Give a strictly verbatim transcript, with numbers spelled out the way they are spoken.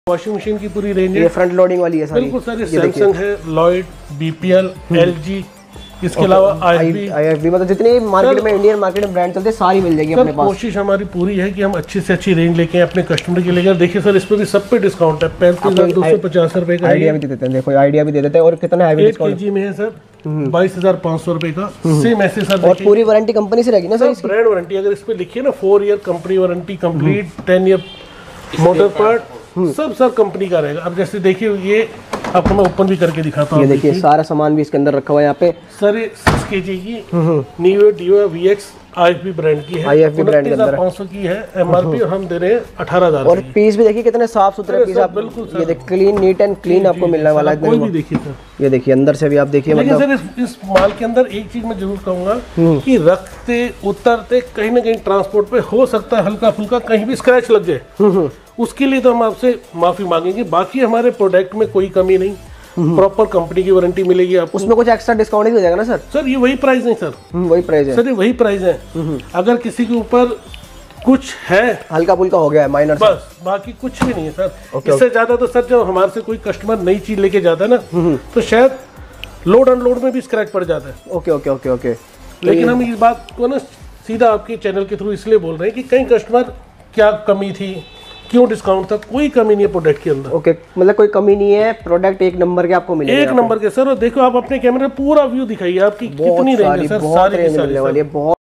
Washing machine की पूरी range है। ये फ्रंट लोडिंग वाली है सारी। बिल्कुल सर, ये सैमसंग है, लॉयड, बीपीएल, एलजी, इसके अलावा आईएफबी आईएफबी मतलब जितने मार्केट में, इंडियन मार्केट में ब्रांड चलते हैं सारी मिल जाएगी अपने पास। कोशिश हमारी पूरी है कि हम अच्छी से अच्छी रेंज लेके अपने कस्टमर के लेकर। देखिए सर, इस पर भी सब पे डिस्काउंट है, पैंतीस हजार दो सौ पचास रुपए का। आइडिया भी दे देते हैं, देखो आइडिया भी दे देते हैं। और कितना हैवी डिस्काउंट केजी में है सर, बाईस हजार पाँच सौ रुपए का। सेम ऐसे सर, और पूरी वारंटी कंपनी से रहेगी ना सर? ब्रांड वारंटी अगर इस पे लिखिए ना, four year company warranty complete, ten year motor part, सब सर कंपनी का रहेगा। अब जैसे देखिए, ये आपको मैं ओपन भी करके दिखाता हूँ। ये देखिए सारा सामान भी इसके अंदर रखा हुआ है यहाँ पे सर। ये सिक्स केजी की नीवे डियो वीएक्स आईएफबी ब्रांड की है, आईएफबी ब्रांड के अंदर पाँच सौ की है एमआरपी, और हम दे रहे हैं अठारह हजार। और पीस भी देखिए कितने साफ सुथरे पीस, आप बिल्कुल ये देखिए क्लीन, नीट एंड क्लीन आपको मिलने वाला है। कोई भी देखिए सर, ये देखिए अंदर से भी आप देखिए। लेकिन मतलब सर इस, इस माल के अंदर एक चीज मैं जरूर कहूंगा कि रखते उतरते कहीं ना कहीं ट्रांसपोर्ट पे हो सकता है हल्का फुल्का कहीं भी स्क्रैच लग जाए, उसके लिए तो हम आपसे माफी मांगेंगे। बाकी हमारे प्रोडक्ट में कोई कमी नहीं, प्रॉपर कंपनी की वारंटी मिलेगी आपको। उसमें कुछ एक्स्ट्रा डिस्काउंट भी हो जाएगा ना सर? सर ये वही प्राइस है सर, वही प्राइस है सर, ये वही प्राइस है। अगर किसी के ऊपर कुछ है हल्का फुल्का हो गया है, माइनर, बस, बाकी कुछ भी नहीं है सर। इससे ज्यादा तो सर जब हमारे से कोई कस्टमर नई चीज लेके जाता है ना, तो शायद लोड अनलोड में भी स्क्रैच पड़ जाता है। Okay okay okay okay. लेकिन हम इस बात को ना सीधा आपके चैनल के थ्रू इसलिए बोल रहे हैं कि कई कस्टमर क्या कमी थी, क्यों डिस्काउंट था, कोई कमी नहीं है प्रोडक्ट के अंदर। ओके, मतलब कोई कमी नहीं है, प्रोडक्ट एक नंबर के आपको मिलेगा, एक नंबर के सर। और देखो आप अपने कैमरे में पूरा व्यू दिखाइए आपकी कितनी रेंज है सर, सारी की सारी। बहुत